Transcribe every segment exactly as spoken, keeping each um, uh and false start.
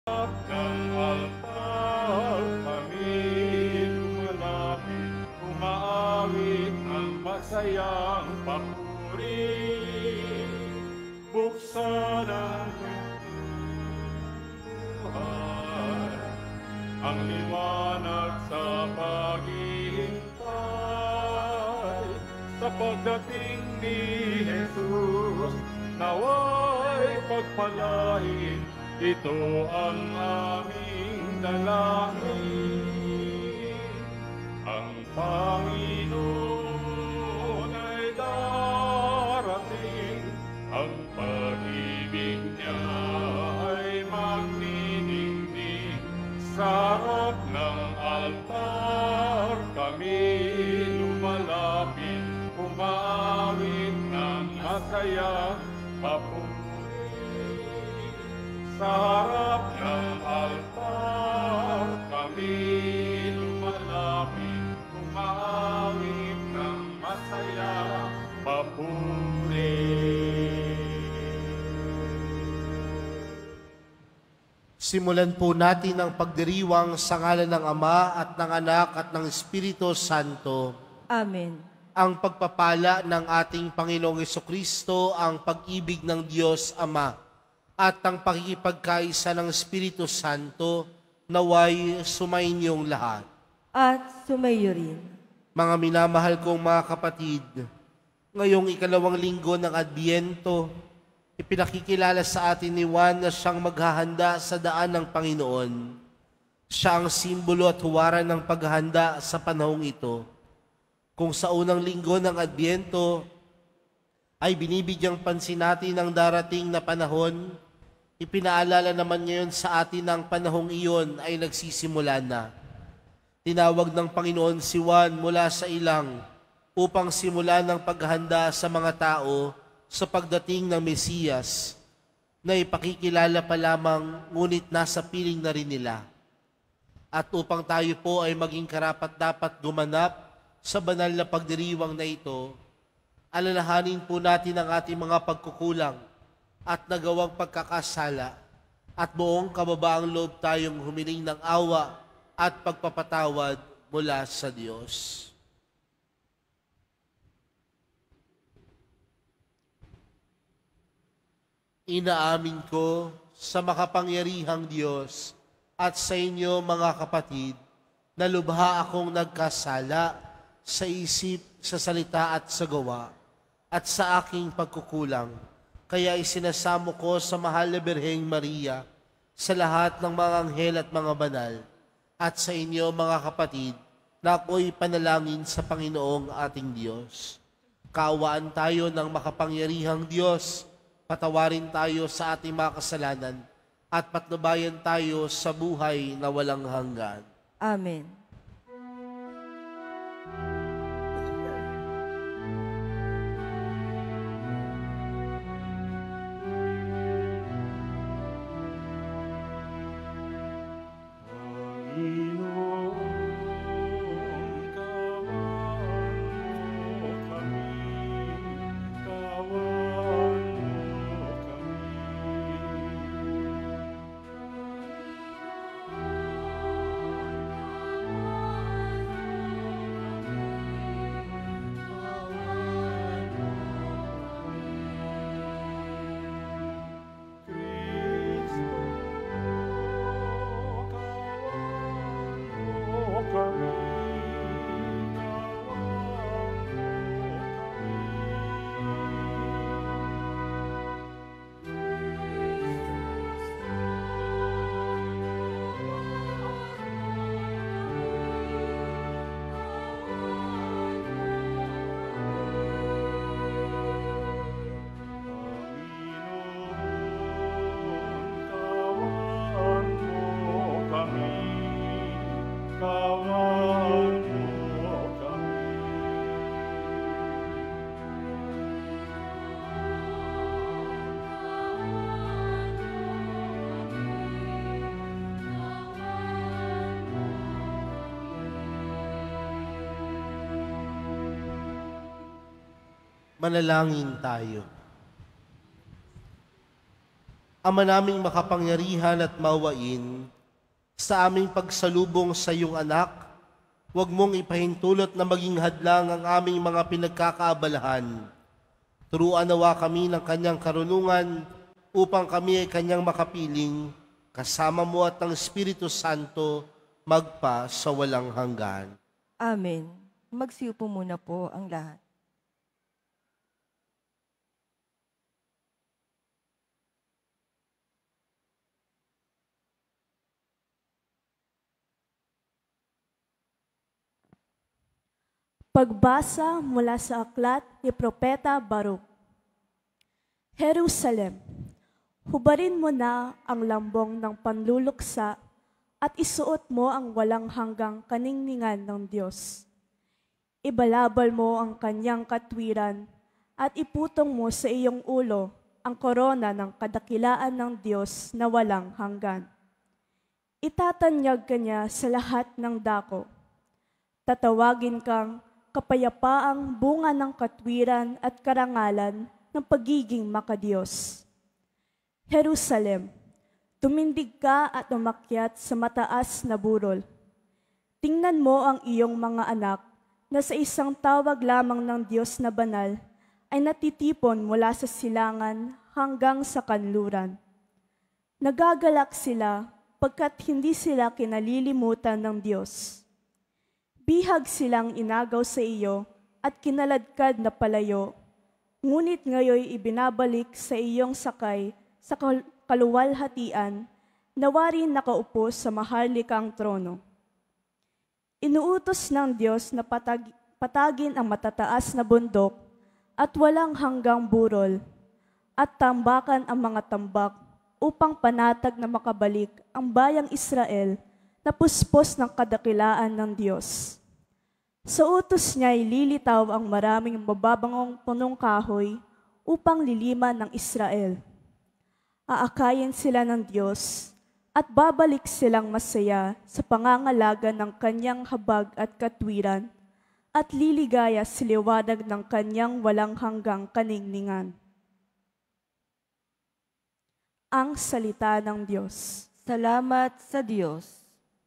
ng altar kami lumalapit, umaawit ng masayang papuri. Buksan ang buhay, ang liwanag sa paghihintay, sa pagdating ni Jesus, naway pagpalain. Ito ang aming dalangin. Ang Panginoon ay darating, ang pag-ibig niya ay magniningning. Sa harap ng altar kami lumalapit, umaawit ng masaya papuri. Sa harap ng altar kami lumalapit, umaawit ng masaya papuri. Simulan po natin ang pagdiriwang sa ngalan ng Ama at ng Anak at ng Espiritu Santo. Amen. Ang pagpapala ng ating Panginoong Jesucristo, ang pag-ibig ng Diyos Ama, at ang pakikipagkaisa ng Espiritu Santo, naway sumainyong lahat. At sumayo rin. Mga minamahal kong mga kapatid, ngayong ikalawang linggo ng Adbyento, ipinakikilala sa atin ni Juan na siyang maghahanda sa daan ng Panginoon. Siya ang simbolo at huwaran ng paghahanda sa panahong ito. Kung sa unang linggo ng Adbyento ay binibigyang pansin natin ang darating na panahon, ipinaalala naman ngayon sa atin ang panahong iyon ay nagsisimula na. Tinawag ng Panginoon si Juan mula sa ilang upang simulan ng paghahanda sa mga tao sa pagdating ng Mesiyas na ipakikilala pa lamang ngunit nasa piling na rin nila. At upang tayo po ay maging karapat-dapat gumanap sa banal na pagdiriwang na ito, alalahanin po natin ang ating mga pagkukulang at nagawang pagkakasala at buong kababaang loob tayong humiling ng awa at pagpapatawad mula sa Diyos. Inaamin ko sa makapangyarihang Diyos at sa inyo mga kapatid na lubha akong nagkasala sa isip, sa salita at sa gawa at sa aking pagkukulang. Kaya isinasamo ko sa mahal na Birheng Maria, sa lahat ng mga anghel at mga banal, at sa inyo mga kapatid, na ako'y panalangin sa Panginoong ating Diyos. Kaawaan tayo ng makapangyarihang Diyos, patawarin tayo sa ating mga kasalanan, at patnubayan tayo sa buhay na walang hanggan. Amen. Manalangin tayo. Ama naming makapangyarihan at mawain, sa aming pagsalubong sa iyong anak, huwag mong ipahintulot na maging hadlang ang aming mga pinagkakaabalahan. Turuan nawa kami ng kanyang karunungan upang kami ay kanyang makapiling, kasama mo at ng Espiritu Santo, magpa sa walang hanggan. Amen. Magsiupo muna po ang lahat. Pagbasa mula sa aklat ni Propeta Baruch. Jerusalem, hubarin mo na ang lambong ng panluluksa at isuot mo ang walang hanggang kaningningan ng Diyos. Ibalabal mo ang kanyang katwiran at iputong mo sa iyong ulo ang korona ng kadakilaan ng Diyos na walang hanggan. Itatanyag ka niya sa lahat ng dako. Tatawagin kang kapayapaang bunga ng katwiran at karangalan ng pagiging makadiyos. Jerusalem, tumindig ka at umakyat sa mataas na burol. Tingnan mo ang iyong mga anak na sa isang tawag lamang ng Diyos na banal ay natitipon mula sa silangan hanggang sa kanluran. Nagagalak sila pagkat hindi sila kinalilimutan ng Diyos. Bihag silang inagaw sa iyo at kinaladkad na palayo, ngunit ngayoy ibinabalik sa iyong sakay sa kaluwalhatian na wari nakaupo sa maharlikang trono. Inuutos ng Diyos na patag, patagin ang matataas na bundok at walang hanggang burol at tambakan ang mga tambak upang panatag na makabalik ang bayang Israel na puspos ng kadakilaan ng Diyos. Sa utos niya ay lilitaw ang maraming mababangong punong kahoy upang liliman ng Israel. Aakayin sila ng Diyos at babalik silang masaya sa pangangalaga ng kanyang habag at katwiran at liligaya sa liwanag ng kanyang walang hanggang kaningningan. Ang salita ng Diyos. Salamat sa Diyos.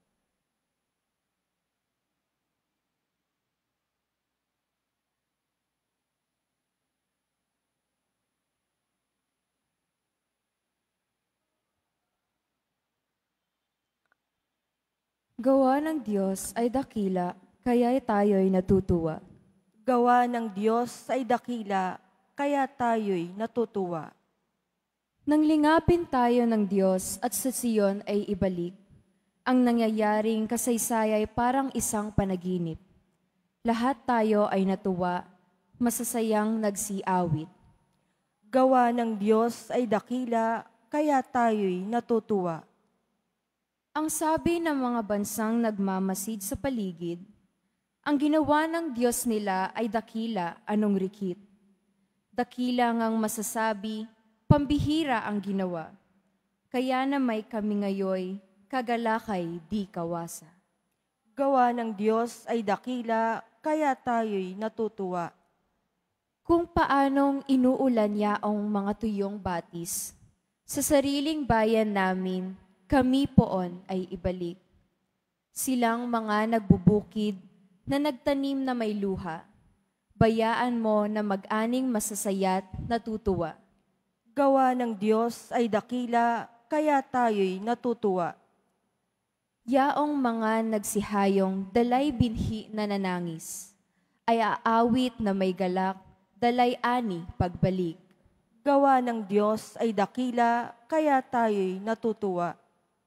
Gawa ng Diyos ay dakila, kaya tayo'y natutuwa. Gawa ng Diyos ay dakila, kaya tayo'y natutuwa. Nang lingapin tayo ng Diyos at sa Siyon ay ibalik, ang nangyayaring kasaysay ay parang isang panaginip. Lahat tayo ay natuwa, masasayang nagsiawit. Gawa ng Diyos ay dakila, kaya tayo'y natutuwa. Ang sabi ng mga bansang nagmamasid sa paligid, ang ginawa ng Diyos nila ay dakila, anong rikit. Dakila ngang masasabi, pambihira ang ginawa. Kaya na may kami ngayoy, kagalakay di kawasa. Gawa ng Diyos ay dakila, kaya tayo'y natutuwa. Kung paanong inuulan yaong mga tuyong batis, sa sariling bayan namin, kami poon ay ibalik. Silang mga nagbubukid na nagtanim na may luha, bayaan mo na mag-aning masasayat natutuwa. Gawa ng Diyos ay dakila, kaya tayo'y natutuwa. Yaong mga nagsihayong dalay binhi na nanangis, ay aawit na may galak, dalay ani pagbalik. Gawa ng Diyos ay dakila, kaya tayo'y natutuwa.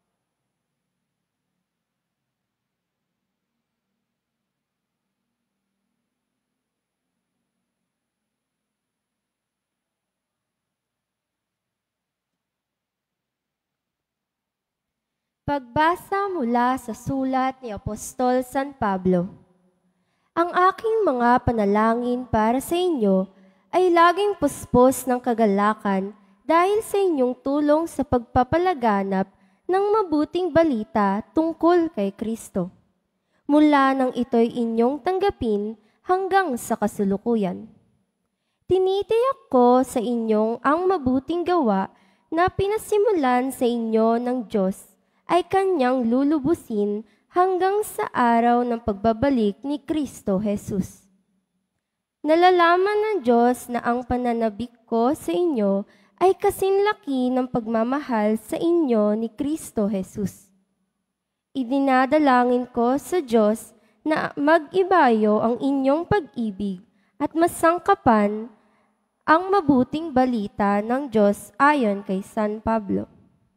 Pagbasa mula sa sulat ni Apostol San Pablo. Ang aking mga panalangin para sa inyo ay laging puspos ng kagalakan dahil sa inyong tulong sa pagpapalaganap ng mabuting balita tungkol kay Kristo. Mula nang ito'y inyong tanggapin hanggang sa kasulukuyan. Tinitiyak ko sa inyong ang mabuting gawa na pinasimulan sa inyo ng Diyos ay kanyang lulubusin hanggang sa araw ng pagbabalik ni Kristo Jesus. Nalalaman ng Diyos na ang pananabik ko sa inyo ay kasinlaki ng pagmamahal sa inyo ni Kristo Jesus. Idinadalangin ko sa Diyos na mag-ibayo ang inyong pag-ibig at masangkapan ang mabuting balita ng Diyos ayon kay San Pablo.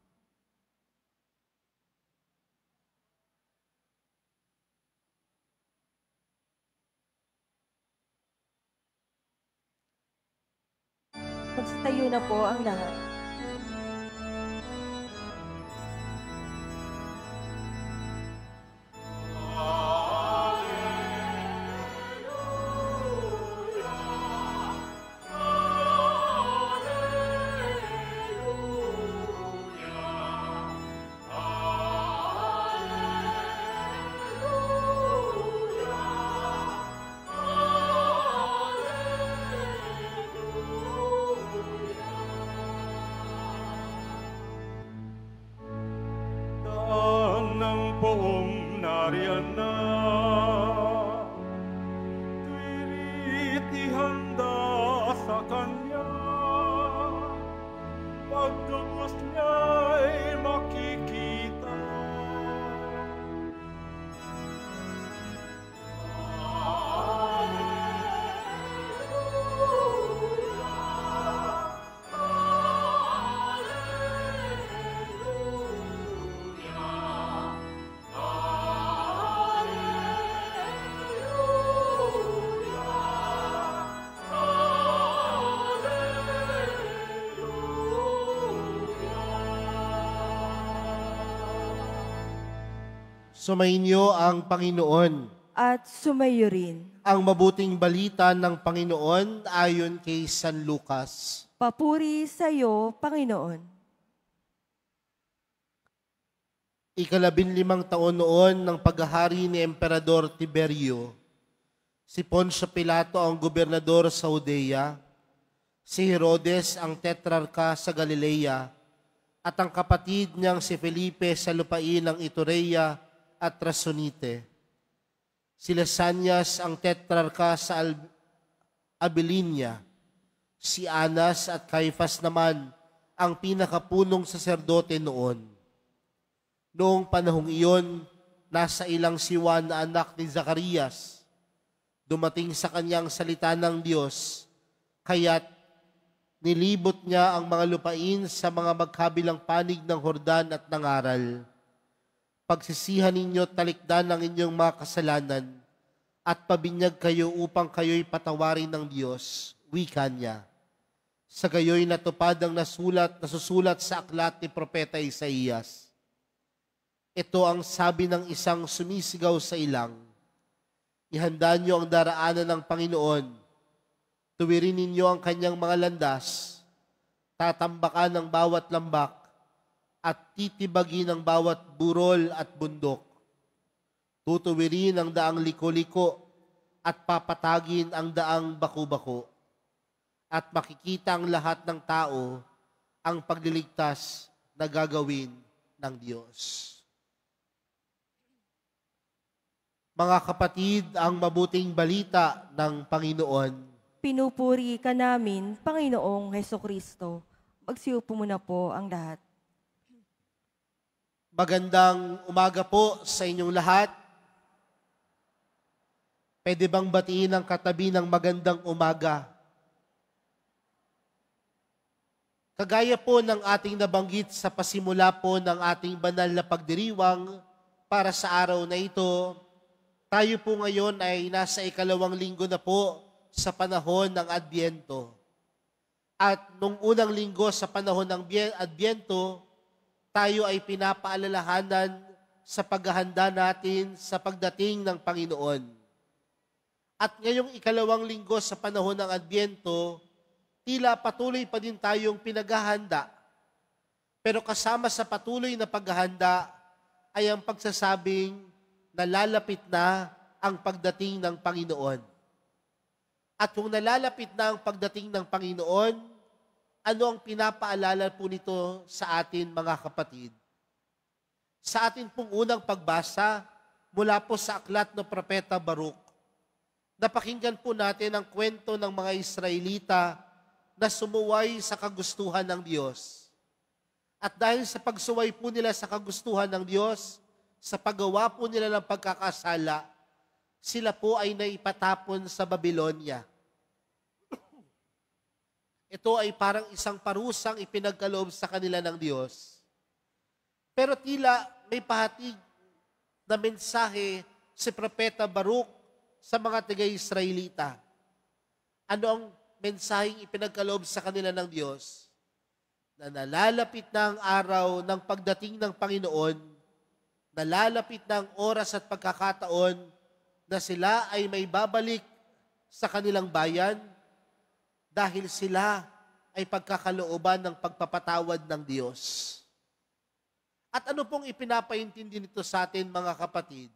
Magtayo na po ang lahat. Daan ng poong nariyan na, tuwirit ihanda sa Kanya, pagtubos niya'y makikita. Sumainyo ang Panginoon. At sumayo rin. Ang mabuting balita ng Panginoon ayon kay San Lucas. Papuri sa iyo, Panginoon. Ikalabinlimang taon noon ng paghahari ni Emperador Tiberio, si Poncio Pilato ang gobernador sa Judea, si Herodes ang tetrarka sa Galilea, at ang kapatid niyang si Felipe sa lupain ng Iturea at Trasonite. Si Lysanias ang tetrarka sa Al- Abilinia, si Anas at Caifas naman ang pinakapunong saserdote noon. Noong panahong iyon, nasa ilang si Juan na anak ni Zacarias. Dumating sa kanyang salita ng Diyos, kaya't nilibot niya ang mga lupain sa mga magkabilang panig ng Hordan at nangaral. Pagsisihan ninyo talikdan ang inyong mga kasalanan at pabinyag kayo upang kayo'y patawarin ng Diyos, wika niya. Sa gayo'y natupad ang nasulat, nasusulat sa aklat ni Propeta Isaías. Ito ang sabi ng isang sumisigaw sa ilang, ihanda niyo ang daraanan ng Panginoon, tuwirin ninyo ang kanyang mga landas, tatambakan ng bawat lambak, at titibagin ang bawat burol at bundok. Tutuwirin ang daang liko-liko at papatagin ang daang baku-bako. At makikita ang lahat ng tao ang pagliligtas na gagawin ng Diyos. Mga kapatid, ang mabuting balita ng Panginoon. Pinupuri ka namin, Panginoong Hesukristo. Magsiupo muna po ang lahat. Magandang umaga po sa inyong lahat. Pwede bang batiin ang katabi ng magandang umaga? Kagaya po ng ating nabanggit sa pasimula po ng ating banal na pagdiriwang para sa araw na ito, tayo po ngayon ay nasa ikalawang linggo na po sa panahon ng Adbyento. At nung unang linggo sa panahon ng Adbyento, tayo ay pinapaalalahanan sa paghahanda natin sa pagdating ng Panginoon. At ngayong ikalawang linggo sa panahon ng Adbyento, tila patuloy pa din tayong pinaghahanda. Pero kasama sa patuloy na paghahanda ay ang pagsasabing nalalapit na ang pagdating ng Panginoon. At kung nalalapit na ang pagdating ng Panginoon, ano ang pinapaalala po nito sa atin, mga kapatid? Sa atin pong unang pagbasa mula po sa aklat ng Propeta Baruch, napakinggan po natin ang kwento ng mga Israelita na sumuway sa kagustuhan ng Diyos. At dahil sa pagsuway po nila sa kagustuhan ng Diyos, sa paggawa po nila ng pagkakasala, sila po ay naipatapon sa Babylonia. Ito ay parang isang parusang ipinagkaloob sa kanila ng Diyos. Pero tila may pahatid na mensahe si Propeta Baruch sa mga taga-Israelita. Ano ang mensaheng ipinagkaloob sa kanila ng Diyos? Na nalalapit na ang araw ng pagdating ng Panginoon, nalalapit na ang oras at pagkakataon na sila ay may babalik sa kanilang bayan dahil sila ay pagkakalooban ng pagpapatawad ng Diyos. At ano pong ipinapaintindi nito sa atin, mga kapatid?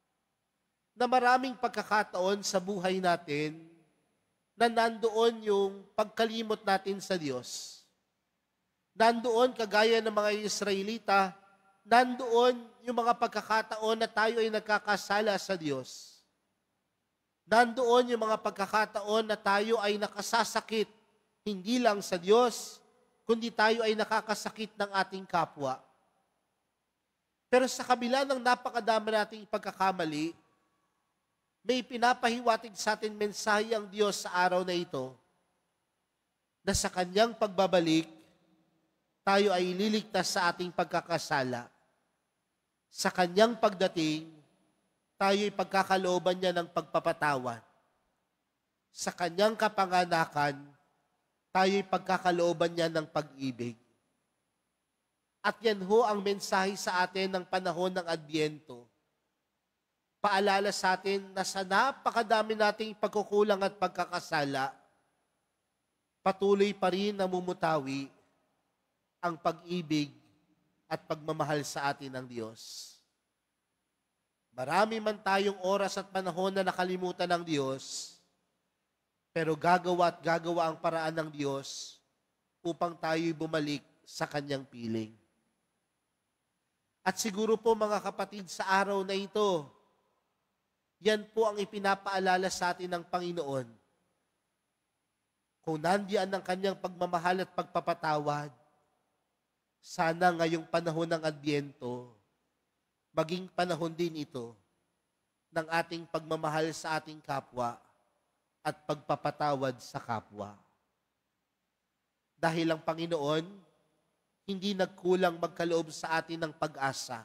Na maraming pagkakataon sa buhay natin na nandoon yung pagkalimot natin sa Diyos. Nandoon, kagaya ng mga Israelita, nandoon yung mga pagkakataon na tayo ay nagkakasala sa Diyos. Nandoon yung mga pagkakataon na tayo ay nakasasakit, hindi lang sa Diyos, kundi tayo ay nakakasakit ng ating kapwa. Pero sa kabila ng napakadami nating pagkakamali, may pinapahiwatig sa atin mensahe ang Diyos sa araw na ito, na sa Kanyang pagbabalik, tayo ay ililigtas sa ating pagkakasala. Sa Kanyang pagdating, tayo'y pagkakalooban niya ng pagpapatawad. Sa Kanyang kapanganakan, tayo'y pagkakalooban niya ng pag-ibig. At yan ho ang mensahe sa atin ng panahon ng Adbyento. Paalala sa atin na sa napakadami nating pagkukulang at pagkakasala, patuloy pa rin namumutawi ang pag-ibig at pagmamahal sa atin ng Diyos. Marami man tayong oras at panahon na nakalimutan ng Diyos, pero gagawa at gagawa ang paraan ng Diyos upang tayo'y bumalik sa Kanyang piling. At siguro po, mga kapatid, sa araw na ito, yan po ang ipinapaalala sa atin ng Panginoon. Kung nandiyan ang Kanyang pagmamahal at pagpapatawad, sana ngayong panahon ng Adbyento, maging panahon din ito ng ating pagmamahal sa ating kapwa at pagpapatawad sa kapwa. Dahil ang Panginoon, hindi nagkulang magkaloob sa atin ng pag-asa.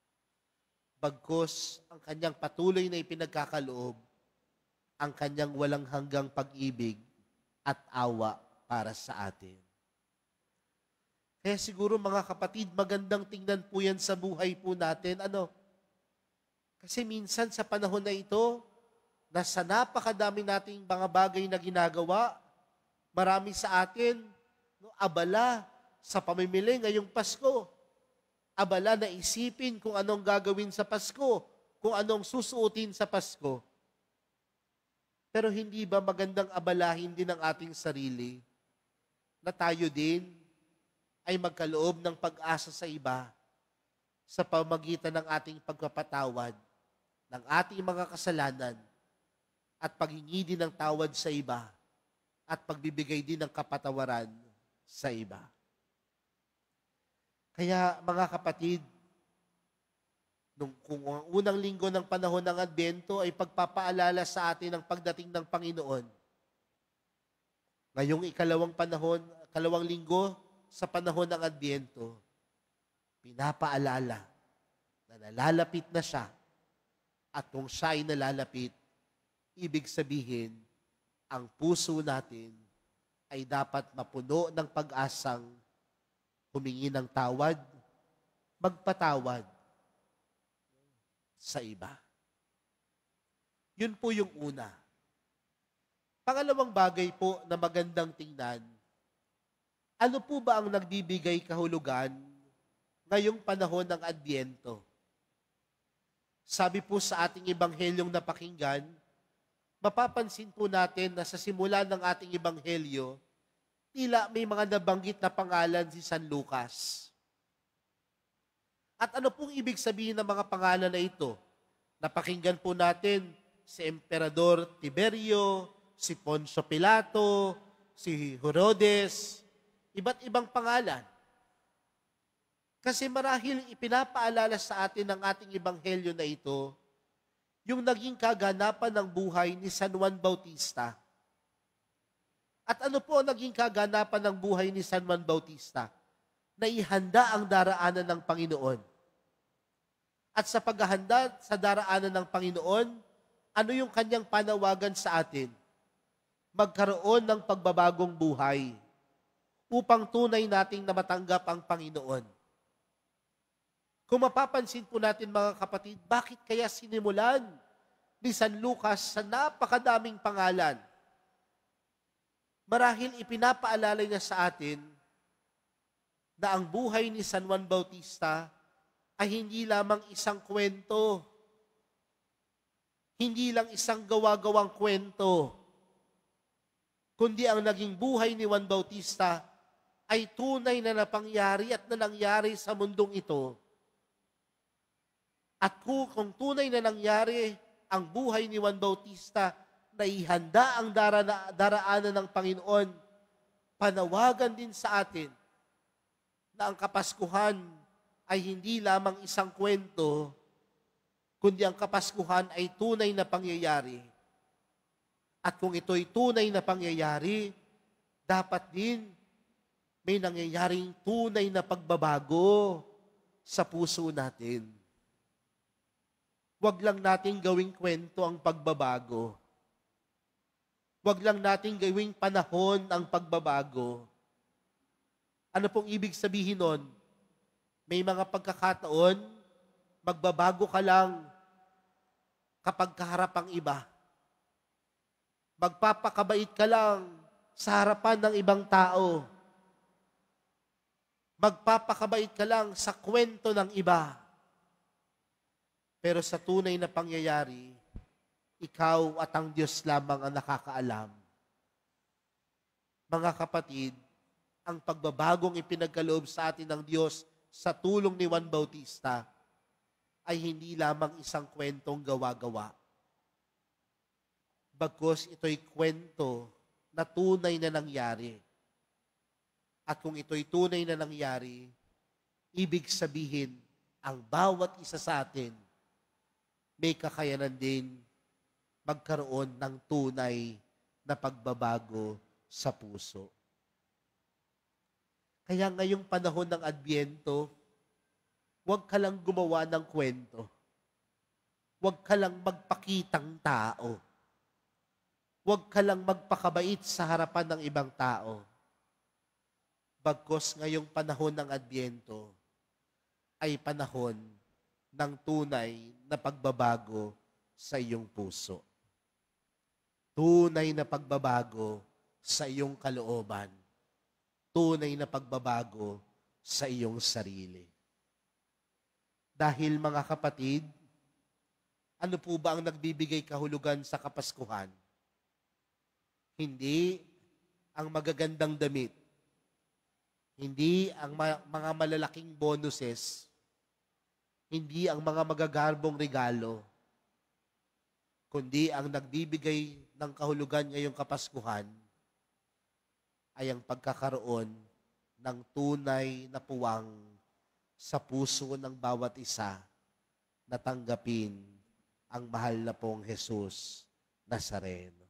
Bagkus ang Kanyang patuloy na ipinagkakaloob, ang Kanyang walang hanggang pag-ibig at awa para sa atin. Kaya siguro, mga kapatid, magandang tingnan po yan sa buhay po natin. Ano? Kasi minsan sa panahon na ito, nasa napakadami nating mga bagay na ginagawa, marami sa atin, no, abala sa pamimili ngayong Pasko. Abala na isipin kung anong gagawin sa Pasko, kung anong susuotin sa Pasko. Pero hindi ba magandang abalahin din ang ating sarili na tayo din ay magkaloob ng pag-asa sa iba sa pamagitan ng ating pagpapatawad ng ating mga kasalanan at paghingi din ng tawad sa iba at pagbibigay din ng kapatawaran sa iba. Kaya, mga kapatid, nung, kung ang unang linggo ng panahon ng Adbyento ay pagpapaalala sa atin ng pagdating ng Panginoon, ngayong ikalawang panahon, ikalawang linggo sa panahon ng Adbyento, pinapaalala na nalalapit na siya at kung siya ay nalalapit, ibig sabihin, ang puso natin ay dapat mapuno ng pag-asang humingi ng tawad, magpatawad sa iba. Yun po yung una. Pangalawang bagay po na magandang tingnan, ano po ba ang nagbibigay kahulugan ngayong panahon ng Adbyento? Sabi po sa ating ebanghelyong napakinggan, mapapansin po natin na sa simula ng ating ebanghelyo, tila may mga nabanggit na pangalan si San Lucas. At ano pong ibig sabihin ng mga pangalan na ito? Napakinggan po natin si Emperador Tiberio, si Poncio Pilato, si Herodes, iba't ibang pangalan. Kasi marahil ipinapaalala sa atin ng ating ebanghelyo na ito, yung naging kaganapan ng buhay ni San Juan Bautista. At ano po ang naging kaganapan ng buhay ni San Juan Bautista? Na ihanda ang daraanan ng Panginoon. At sa paghahanda sa daraanan ng Panginoon, ano yung kanyang panawagan sa atin? Magkaroon ng pagbabagong buhay upang tunay nating na matanggap ang Panginoon. Kung mapapansin po natin mga kapatid, bakit kaya sinimulan ni San Lucas sa napakadaming pangalan? Marahil ipinapaalala niya sa atin na ang buhay ni San Juan Bautista ay hindi lamang isang kwento, hindi lang isang gawa-gawang kwento, kundi ang naging buhay ni Juan Bautista ay tunay na napangyari at na nangyari sa mundong ito. At kung, kung tunay na nangyari ang buhay ni Juan Bautista na ihanda ang dara, daraanan ng Panginoon, panawagan din sa atin na ang Kapaskuhan ay hindi lamang isang kwento, kundi ang Kapaskuhan ay tunay na pangyayari. At kung ito'y tunay na pangyayari, dapat din may nangyayaring tunay na pagbabago sa puso natin. Huwag lang nating gawing kwento ang pagbabago. Huwag lang nating gawing panahon ang pagbabago. Ano pong ibig sabihin nun? May mga pagkakataon, magbabago ka lang kapag kaharap ang iba. Magpapakabait ka lang sa harapan ng ibang tao. Magpapakabait ka lang sa kwento ng iba. Pero sa tunay na pangyayari, ikaw at ang Diyos lamang ang nakakaalam. Mga kapatid, ang pagbabagong ipinagkaloob sa atin ng Diyos sa tulong ni Juan Bautista ay hindi lamang isang kwentong gawa-gawa. Bagkus ito'y kwento na tunay na nangyari. At kung ito'y tunay na nangyari, ibig sabihin, ang bawat isa sa atin may kakayanan din magkaroon ng tunay na pagbabago sa puso. Kaya ngayong panahon ng Adbyento, huwag ka lang gumawa ng kwento. Huwag ka lang magpakitang tao. Huwag ka lang magpakabait sa harapan ng ibang tao. Bagkus ngayong panahon ng Adbyento ay panahon ng tunay na pagbabago sa iyong puso. Tunay na pagbabago sa iyong kalooban. Tunay na pagbabago sa iyong sarili. Dahil mga kapatid, ano po ba ang nagbibigay kahulugan sa Kapaskuhan? Hindi ang magagandang damit. Hindi ang ma- mga malalaking bonuses. Hindi ang mga magagarbong regalo, kundi ang nagbibigay ng kahulugan ngayong Kapaskuhan ay ang pagkakaroon ng tunay na puwang sa puso ng bawat isa na tanggapin ang mahal na pong Jesus Nazareno.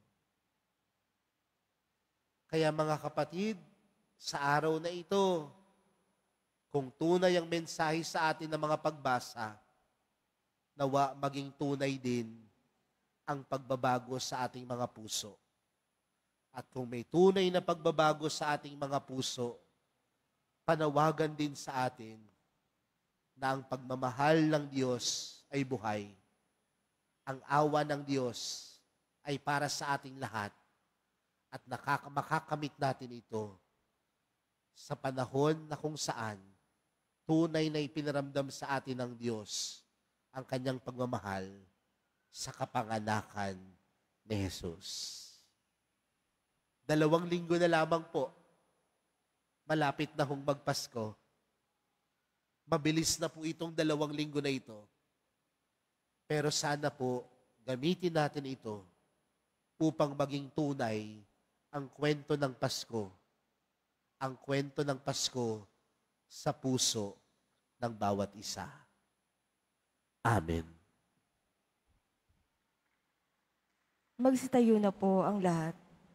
Kaya mga kapatid, sa araw na ito, kung tunay ang mensahe sa atin ng mga pagbasa, nawa maging tunay din ang pagbabago sa ating mga puso. At kung may tunay na pagbabago sa ating mga puso, panawagan din sa atin na ang pagmamahal ng Diyos ay buhay. Ang awa ng Diyos ay para sa ating lahat at nakaka- makakamit natin ito sa panahon na kung saan tunay na ipinaramdam sa atin ng Diyos ang kanyang pagmamahal sa kapanganakan ni Jesus. Dalawang linggo na lamang po malapit na hong magpasko. Mabilis na po itong dalawang linggo na ito. Pero sana po, gamitin natin ito upang maging tunay ang kwento ng Pasko. Ang kwento ng Pasko sa puso ng bawat isa. Amen. Magsitayo na po ang lahat.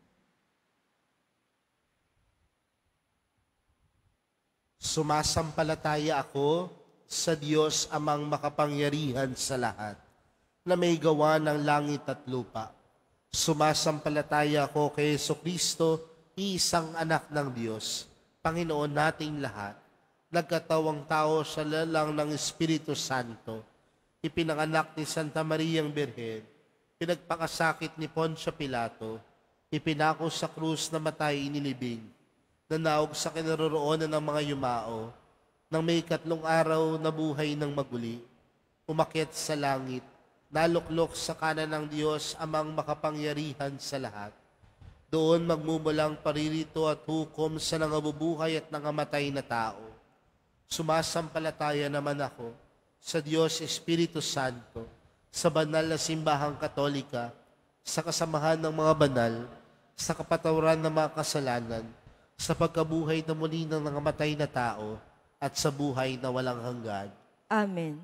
Sumasampalataya ako sa Diyos amang makapangyarihan sa lahat, na may gawa ng langit at lupa. Sumasampalataya ako kay Jesucristo, isang anak ng Diyos, Panginoon nating lahat, nagkatawang tao sa lalang ng Espiritu Santo, ipinanganak ni Santa Mariang Birhen, pinagpakasakit ni Poncio Pilato, ipinako sa krus na matay inilibing, nanaog sa kinaroroonan ng mga yumao, nang may katlong araw na buhay ng maguli, umakyat sa langit, naluklok sa kanan ng Diyos amang makapangyarihan sa lahat. Doon magmumulang paririto at hukom sa nangabubuhay at nangamatay na tao. Sumasampalataya naman ako sa Diyos Espiritu Santo, sa banal na simbahang katolika, sa kasamahan ng mga banal, sa kapatawaran ng mga kasalanan, sa pagkabuhay na muli ng nangamatay na tao, at sa buhay na walang hanggan. Amen.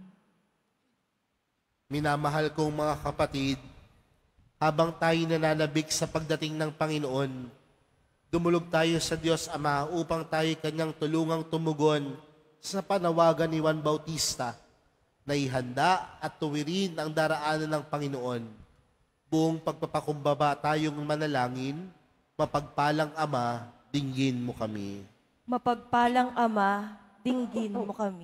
Minamahal kong mga kapatid, habang tayo nananabik sa pagdating ng Panginoon, dumulog tayo sa Diyos Ama upang tayo kanyang tulungang tumugon sa panawagan ni Juan Bautista na ihanda at tuwirin ang daraanan ng Panginoon. Buong pagpapakumbaba tayong manalangin, mapagpalang Ama, dinggin mo kami. Mapagpalang Ama, dinggin mo kami.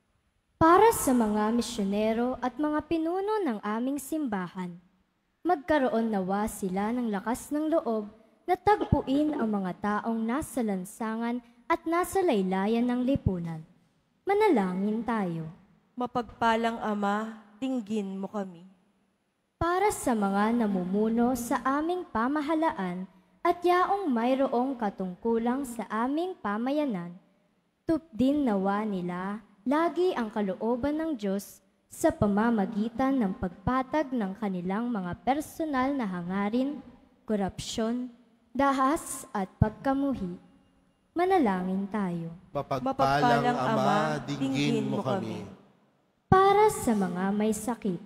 Para sa mga misyonero at mga pinuno ng aming simbahan, magkaroon nawa sila ng lakas ng loob na tagpuin ang mga taong nasa lansangan at nasa laylayan ng lipunan. Manalangin tayo. Mapagpalang Ama, dinggin mo kami. Para sa mga namumuno sa aming pamahalaan at yaong mayroong katungkulang sa aming pamayanan, tupdin nawa nila lagi ang kalooban ng Diyos sa pamamagitan ng pagpatag ng kanilang mga personal na hangarin, korupsyon, dahas at pagkamuhi. Manalangin tayo. Mapagpalang Ama, dinggin mo kami. Para sa mga may sakit,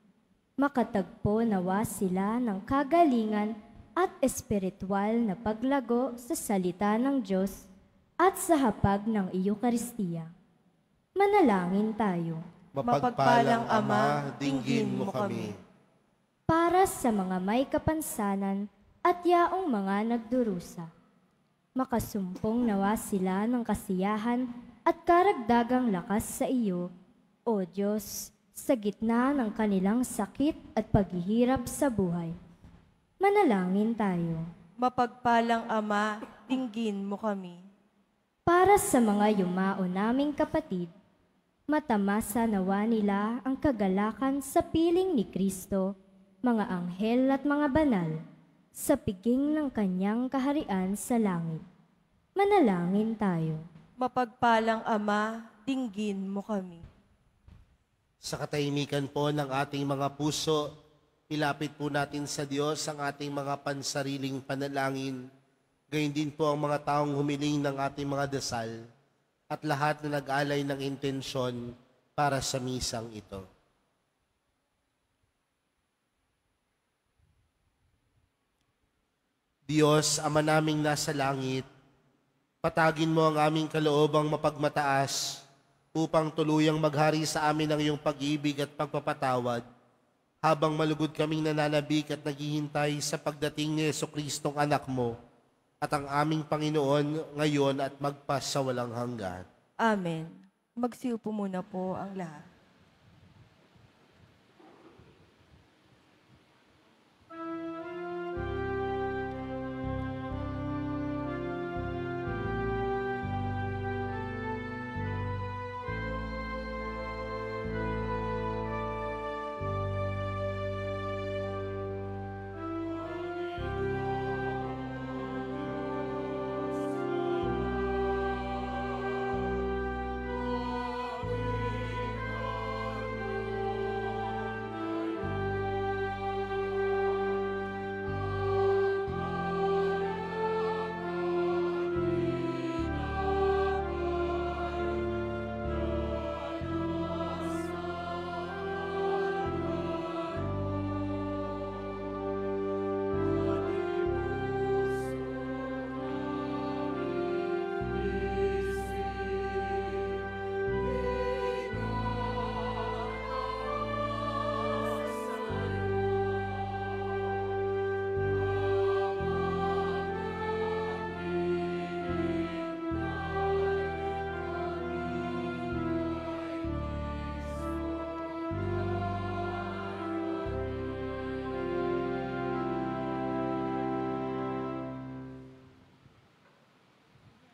makatagpo nawa sila ng kagalingan at espiritual na paglago sa salita ng Diyos at sa hapag ng Eucharistia. Manalangin tayo. Mapagpalang Ama, dinggin mo kami. Para sa mga may kapansanan at yaong mga nagdurusa, makasumpong nawa sila ng kasiyahan at karagdagang lakas sa iyo, O Diyos, sa gitna ng kanilang sakit at paghihirap sa buhay. Manalangin tayo. Mapagpalang Ama, dinggin mo kami. Para sa mga yumao naming kapatid, matamasa nawa nila ang kagalakan sa piling ni Kristo, mga anghel at mga banal, sa piging ng kanyang kaharian sa langit. Manalangin tayo. Mapagpalang Ama, dinggin mo kami. Sa katahimikan po ng ating mga puso, ilapit po natin sa Diyos ang ating mga pansariling panalangin, gayon din po ang mga taong humiling ng ating mga dasal, at lahat na nag-alay ng intensyon para sa misang ito. Diyos, Ama naming nasa langit, patagin mo ang aming kaloobang mapagmataas upang tuluyang maghari sa amin ang iyong pag-ibig at pagpapatawad habang malugod kaming nananabik at naghihintay sa pagdating ni Jesucristong anak mo at ang aming Panginoon ngayon at magpas sa walang hanggan. Amen. Magsiupo muna po ang lahat.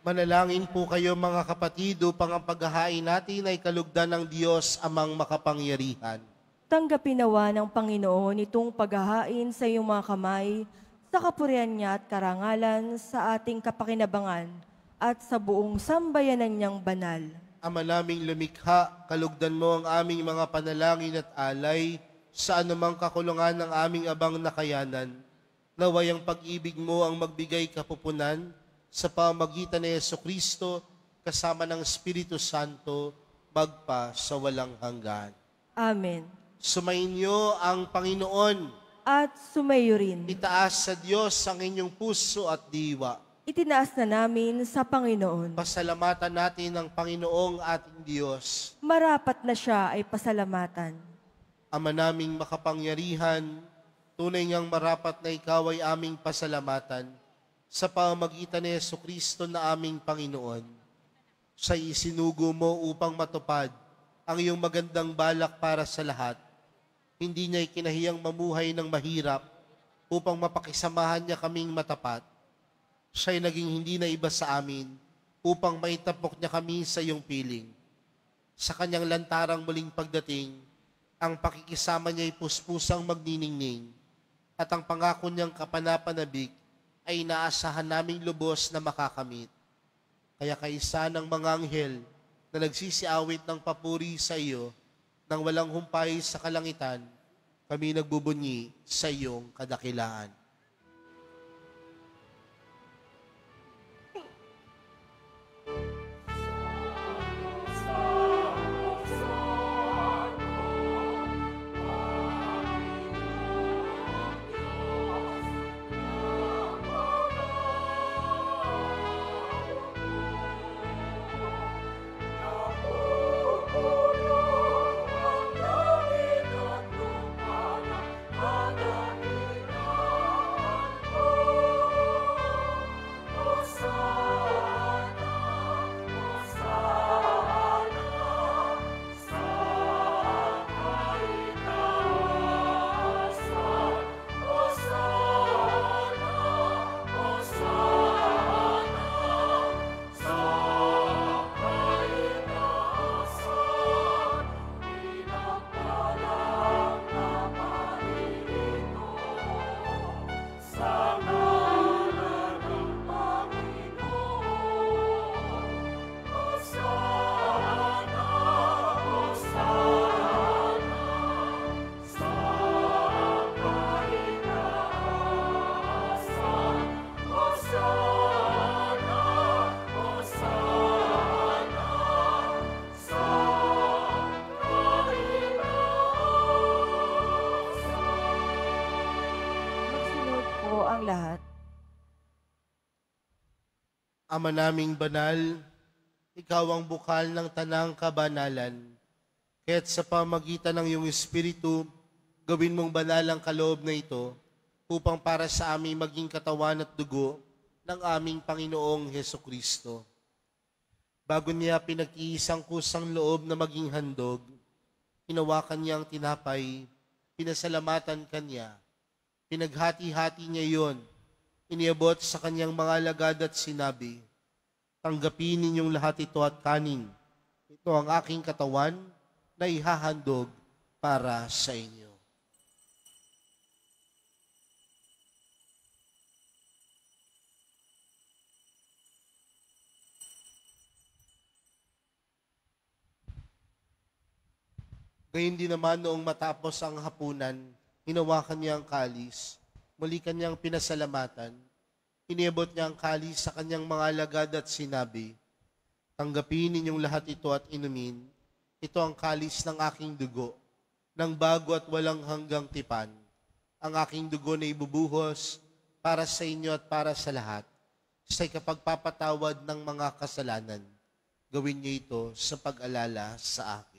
Manalangin po kayo mga kapatid upang ang paghahain natin ay kalugdan ng Diyos amang makapangyarihan. Tanggapin nawa ng Panginoon itong paghahain sa iyong mga kamay, sa kapurihan niya at karangalan, sa ating kapakinabangan, at sa buong sambayanan niyang banal. Ama naming lumikha, kalugdan mo ang aming mga panalangin at alay sa anumang kakulungan ng aming abang nakayanan. Naway ang pag-ibig mo ang magbigay kapupunan sa pamagitan ni Jesucristo kasama ng Espiritu Santo magpa sa walang hanggan. Amen. Sumainyo ang Panginoon. At sumayo rin. Itaas sa Diyos ang inyong puso at diwa. Itinaas na namin sa Panginoon. Pasalamatan natin ang Panginoong ating Diyos. Marapat na siya ay pasalamatan. Ama naming makapangyarihan, tunay ngang marapat na ikaw ay aming pasalamatan sa pamamagitan ni Jesucristo na aming Panginoon. Siya'y isinugo mo upang matupad ang iyong magandang balak para sa lahat. Hindi niya ikinahiyang mamuhay ng mahirap upang mapakisamahan niya kaming matapat. Siya'y naging hindi na iba sa amin upang maitapok niya kami sa iyong piling. Sa kanyang lantarang muling pagdating, ang pakikisama niya'y puspusang magniningning at ang pangako niyang kapanapanabik ay inaasahan naming lubos na makakamit. Kaya kaisa ng mga anghel na nagsisiawit ng papuri sa iyo nang walang humpay sa kalangitan, kami nagbubunyi sa iyong kadakilaan. Magsunod po ang lahat. Ama naming banal, ikaw ang bukal ng tanang kabanalan. Kaya't sa pamagitan ng iyong Espiritu, gawin mong banal ang kaloob na ito upang para sa aming maging katawan at dugo ng aming Panginoong Hesukristo. Bago niya pinag-iisang kusang loob na maging handog, hinawakan niya ang tinapay, pinasalamatan kanya, pinaghati-hati niya iyon, iniabot sa kanyang mga alagad at sinabi, tanggapin ninyong lahat ito at kanin. Ito ang aking katawan na ihahandog para sa inyo. Gayun din naman noong matapos ang hapunan, hinawakan niya ang kalis, muli kanyang pinasalamatan, iniabot niya ang kalis sa kanyang mga alagad at sinabi, tanggapin ninyong lahat ito at inumin, ito ang kalis ng aking dugo, ng bago at walang hanggang tipan. Ang aking dugo na ibubuhos para sa inyo at para sa lahat, sa ikapagpapatawad ng mga kasalanan. Gawin niyo ito sa pag-alala sa akin.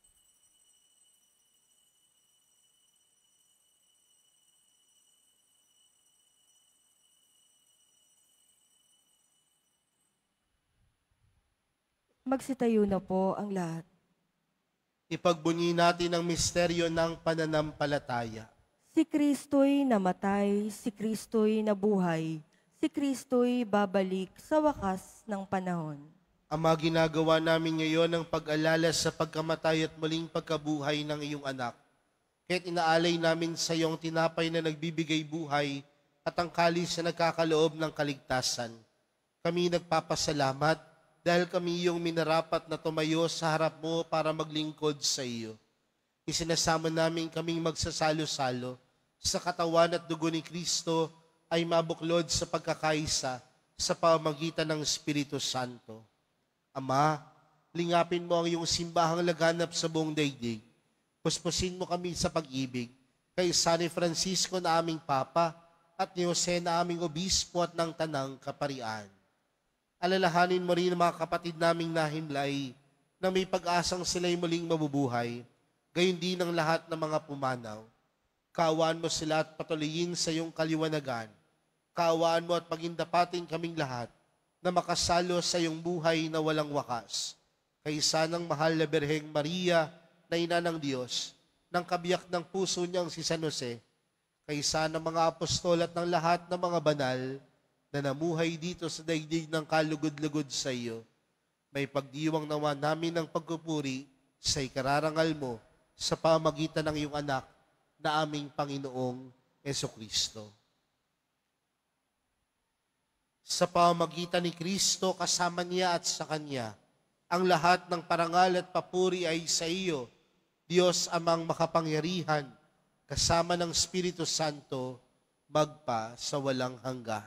Magsitayo na po ang lahat. Ipagbunyi natin ang misteryo ng pananampalataya. Si Kristo'y namatay, si Kristo'y nabuhay, si Kristo'y babalik sa wakas ng panahon. Ama, ginagawa namin ngayon ang pag-alala sa pagkamatay at muling pagkabuhay ng iyong anak. Kaya't inaalay namin sa iyong tinapay na nagbibigay buhay at ang kalis na nagkakaloob ng kaligtasan. Kami nagpapasalamat dahil kami iyong minarapat na tumayo sa harap mo para maglingkod sa iyo. Isinasama namin kaming magsasalo-salo sa katawan at dugo ni Kristo ay mabuklod sa pagkakaisa sa pamamagitan ng Espiritu Santo. Ama, lingapin mo ang iyong simbahang laganap sa buong daigdig. Puspusin mo kami sa pag-ibig kay San Francisco na aming Papa at ni Jose na aming Obispo at ng Tanang Kaparian. Alalahanin mo rin ang mga kapatid naming nahimlay na may pag-asang sila'y muling mabubuhay, gayon din ang lahat ng mga pumanaw. Kaawaan mo sila at patuloyin sa iyong kaliwanagan. Kaawaan mo at pagindapatin kaming lahat na makasalo sa iyong buhay na walang wakas. Kaysa ng mahal na Birheng Maria na ina ng Diyos, ng kabiyak ng puso niyang si San Jose, kaysa ng mga apostol at ng lahat ng mga banal na namuhay dito sa daigdig ng kalugod-lugod sa iyo, may pagdiwang nawa namin ng pagpupuri sa ikararangal mo sa pamagitan ng iyong anak na aming Panginoong Jesucristo. Sa pamamagitan ni Kristo, kasama niya at sa Kanya, ang lahat ng parangal at papuri ay sa iyo, Diyos amang makapangyarihan, kasama ng Espiritu Santo, magpa sa walang hanggan.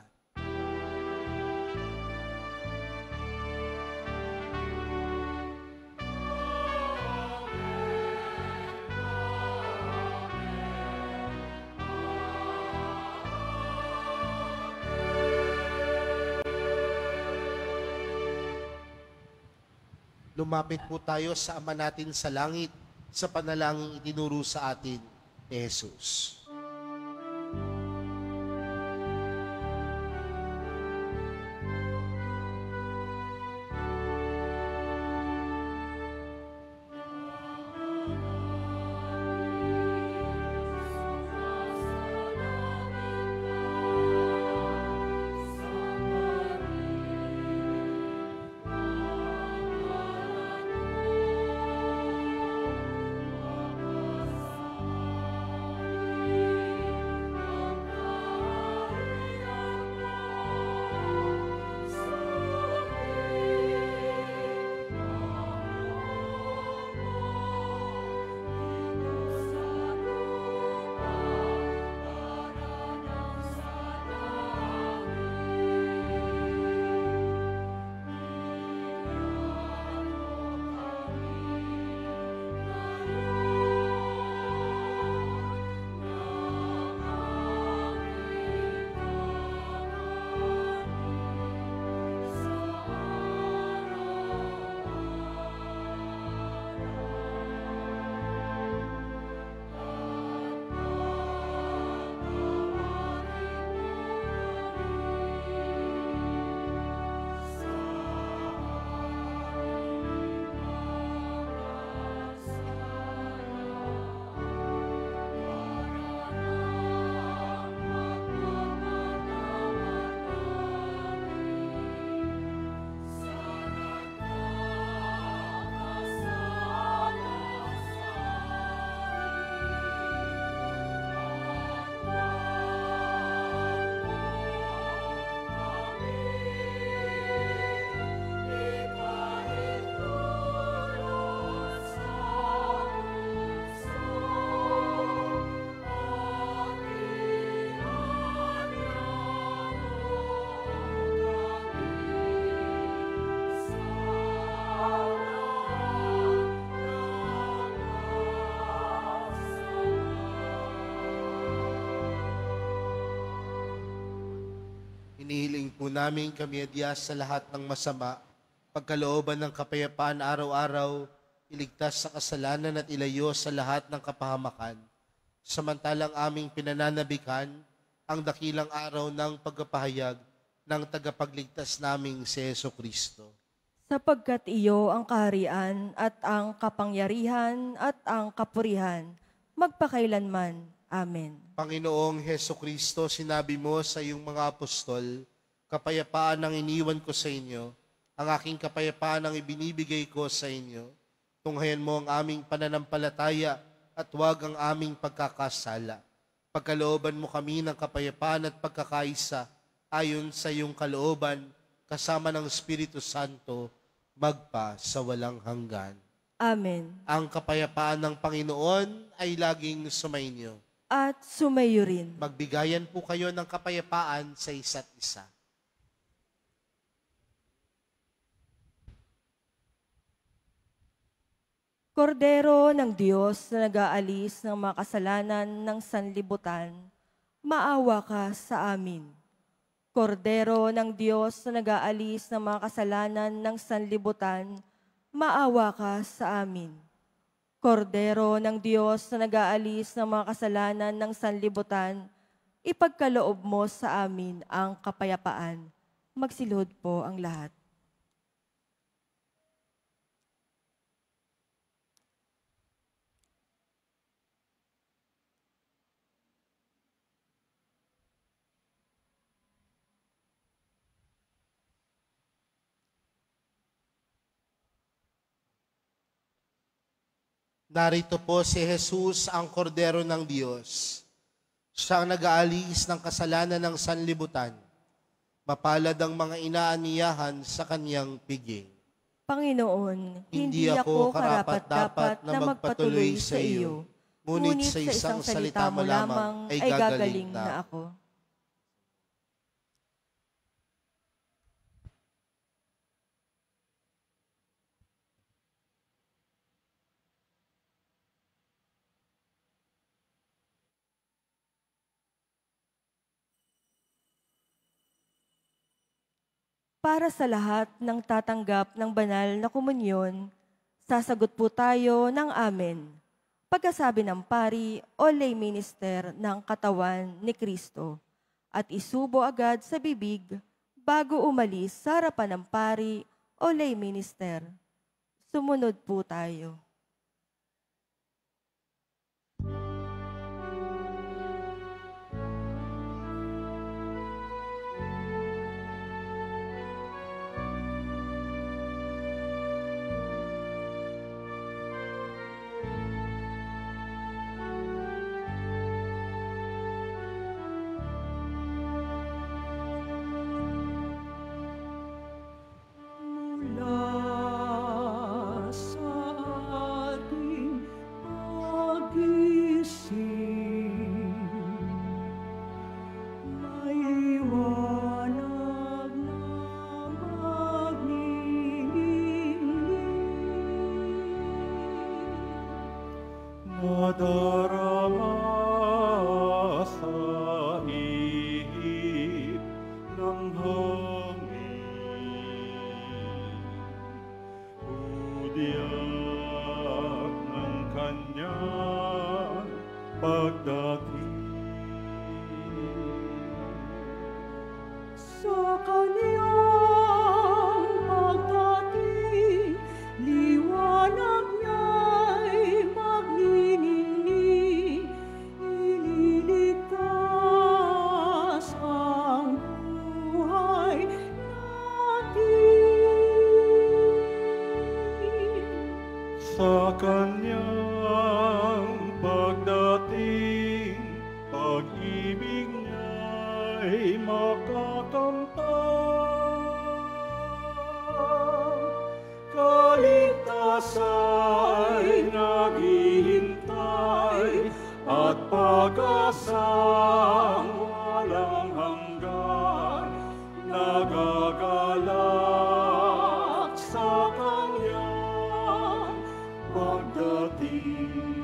Lumapit po tayo sa Ama natin sa langit sa panalangin itinuro sa atin ni Jesus. Inihiling po namin kami adyas sa lahat ng masama, pagkalooban ng kapayapaan araw-araw, iligtas sa kasalanan at ilayo sa lahat ng kapahamakan. Samantalang aming pinananabikan ang dakilang araw ng pagpapahayag ng tagapagligtas naming si Jesucristo. Sapagkat iyo ang kaharian at ang kapangyarihan at ang kapurihan, magpakailanman. Amen. Panginoong Jesucristo, sinabi mo sa iyong mga apostol, Kapayapaan ang iniwan ko sa inyo, ang aking kapayapaan ang ibinibigay ko sa inyo. Tunghayan mo ang aming pananampalataya at huwag ang aming pagkakasala. Pagkalooban mo kami ng kapayapaan at pagkakaisa ayon sa iyong kalooban, kasama ng Espiritu Santo, magpa sa walang hanggan. Amen. Ang kapayapaan ng Panginoon ay laging sumainyo. At sumayo rin. Magbigayan po kayo ng kapayapaan sa isa't isa. Kordero ng Diyos na nag-aalis ng mga kasalanan ng sanlibutan, maawa ka sa amin. Kordero ng Diyos na nag-aalis ng mga kasalanan ng sanlibutan, maawa ka sa amin. Kordero ng Diyos na nag-aalis ng mga kasalanan ng sanlibutan, ipagkaloob mo sa amin ang kapayapaan. Magsilhod po ang lahat. Narito po si Jesus, ang kordero ng Diyos. Siya ang nag-aalis ng kasalanan ng sanlibutan. Mapalad ang mga inaaniyahan sa kanyang piging. Panginoon, Hindi ako karapat-dapat na magpatuloy sa iyo, ngunit sa isang salita mo lamang ay gagaling na ako. Para sa lahat ng tatanggap ng banal na komunyon, sasagot po tayo ng amen. Pagkasabi ng pari o lay minister ng katawan ni Kristo at isubo agad sa bibig bago umalis sa harapan ng pari o lay minister. Sumunod po tayo. Nadarama sa ihip ng hangin, hudyat ng kanyang pagdating. Sa kaniyang pagdating, liwanag niya'y magniningning, ililigtas ang buhay natin. Sa kanyang pagdating, pag-ibig niya'y makakamtan. Kaligtasa'y naghihintay at pag-asang walang hanggan, nagagalak sa kanyang pagdating.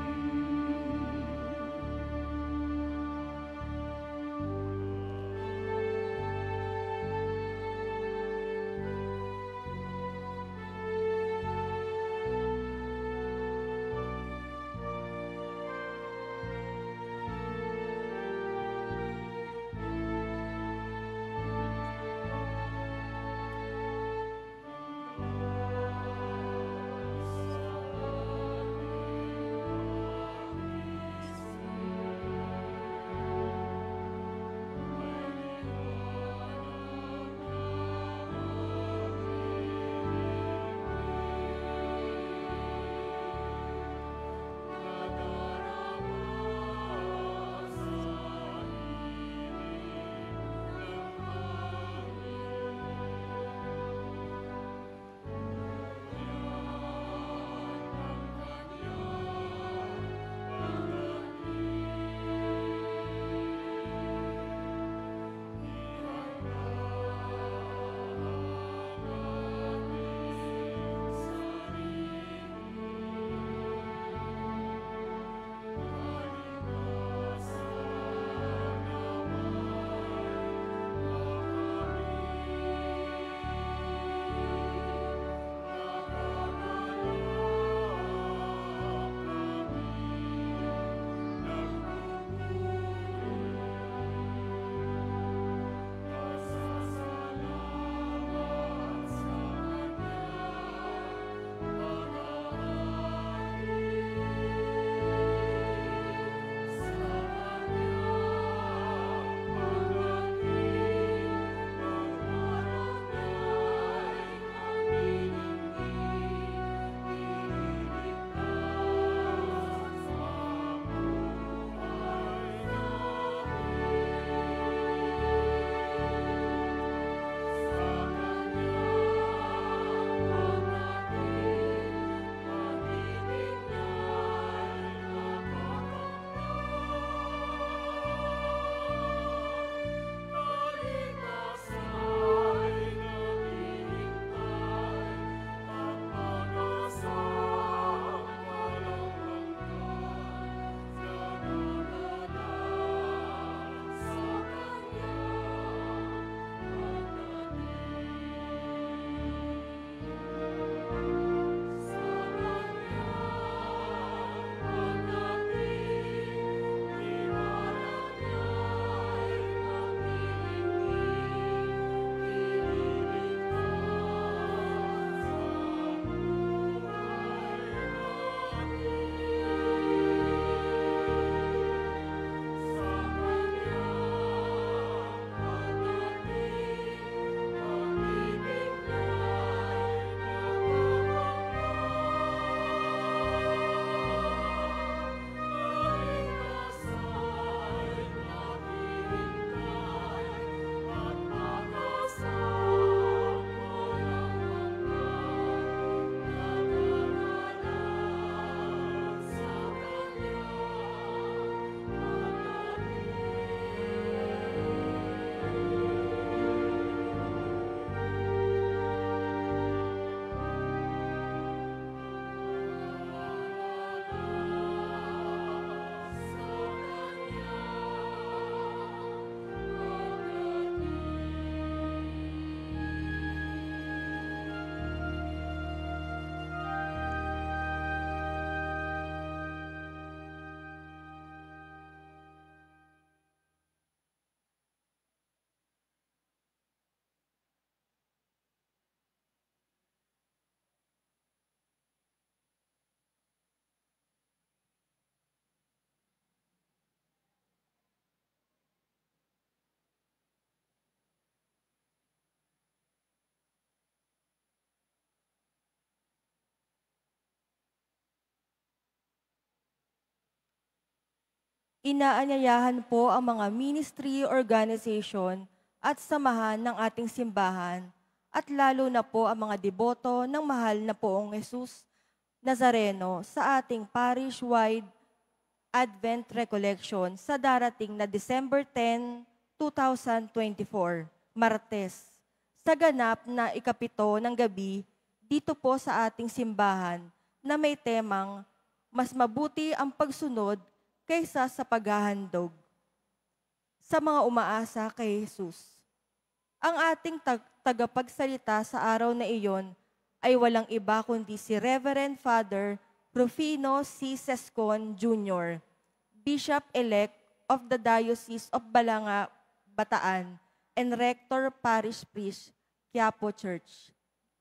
Inaanyayahan po ang mga ministry, organization at samahan ng ating simbahan at lalo na po ang mga deboto ng mahal na Poong Jesus Nazareno sa ating parish-wide Advent Recollection sa darating na December tenth, twenty twenty-four, Martes, sa ganap na ikapito ng gabi dito po sa ating simbahan na may temang mas mabuti ang pagsunod kaysa sa paghahandog sa mga umaasa kay Jesus. Ang ating tag- tagapagsalita sa araw na iyon ay walang iba kundi si Reverend Father Rufino C. Sescon Junior, Bishop-elect of the Diocese of Balanga, Bataan, and Rector Parish Priest, Quiapo Church.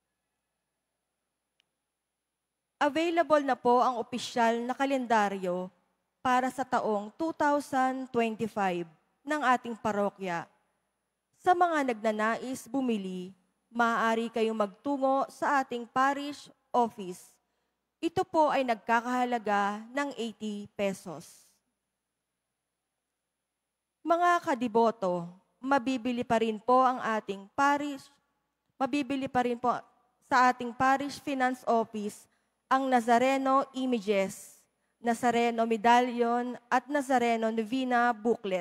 Available na po ang opisyal na kalendaryo para sa taong two thousand twenty-five ng ating parokya. Sa mga nagnanais bumili, maaari kayong magtungo sa ating parish office. Ito po ay nagkakahalaga ng eighty pesos. Mga kadiboto, mabibili pa rin po ang ating parish, mabibili pa rin po sa ating parish finance office ang Nazareno Images, Nazareno Medallion at Nazareno Novena Booklet.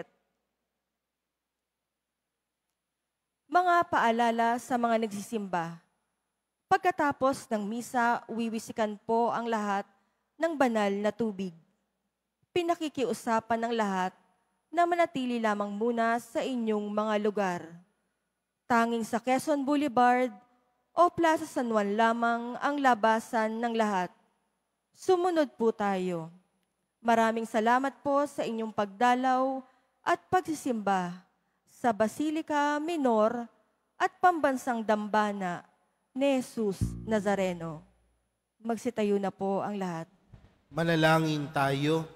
Mga paalala sa mga nagsisimba. Pagkatapos ng misa, wiwisikan po ang lahat ng banal na tubig. Pinakikiusapan ng lahat na manatili lamang muna sa inyong mga lugar. Tanging sa Quezon Boulevard o Plaza San Juan lamang ang labasan ng lahat. Sumunod po tayo. Maraming salamat po sa inyong pagdalaw at pagsisimba sa Basilica Minor at Pambansang Dambana ni Jesus Nazareno. Magsitayo na po ang lahat. Manalangin tayo.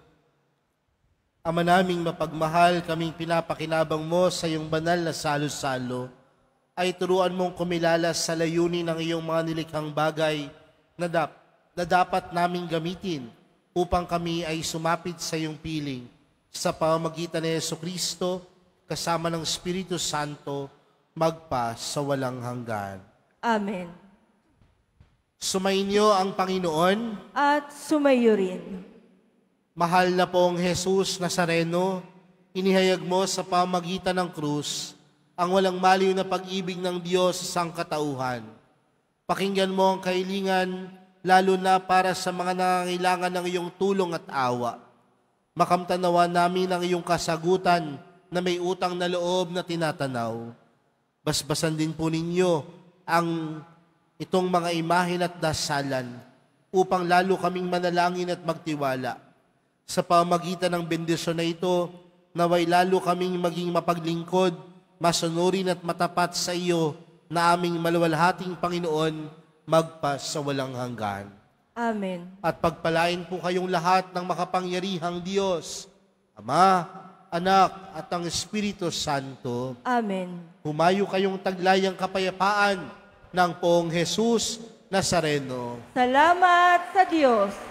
Ama naming mapagmahal, kaming pinapakinabang mo sa iyong banal na salo-salo, ay turuan mong kumilala sa layunin ng iyong mga nilikhang bagay na, dap, na dapat naming gamitin upang kami ay sumapit sa iyong piling sa pamamagitan ni Jesucristo kasama ng Espiritu Santo magpa sa walang hanggan. Amen. Sumainyo ang Panginoon. At sumayo rin. Mahal na pong Jesus Nazareno, inihayag mo sa pamamagitan ng krus ang walang maliw na pag-ibig ng Diyos sa sangkatauhan. Pakinggan mo ang kahilingan, lalo na para sa mga nangangailangan ng iyong tulong at awa. Makamtanawa namin ang iyong kasagutan na may utang na loob na tinatanaw. Basbasan din po ninyo ang itong mga imahin at dasalan upang lalo kaming manalangin at magtiwala. Sa pamagitan ng bendisyon na ito, naway lalo kaming maging mapaglingkod, masunurin at matapat sa iyo na aming maluwalhating Panginoon magpa sa walang hanggan. Amen. At pagpalain po kayong lahat ng makapangyarihang Diyos, Ama, Anak at ang Espiritu Santo. Amen. Humayo kayong taglayang kapayapaan ng Poong Jesus Nazareno. Salamat sa Diyos.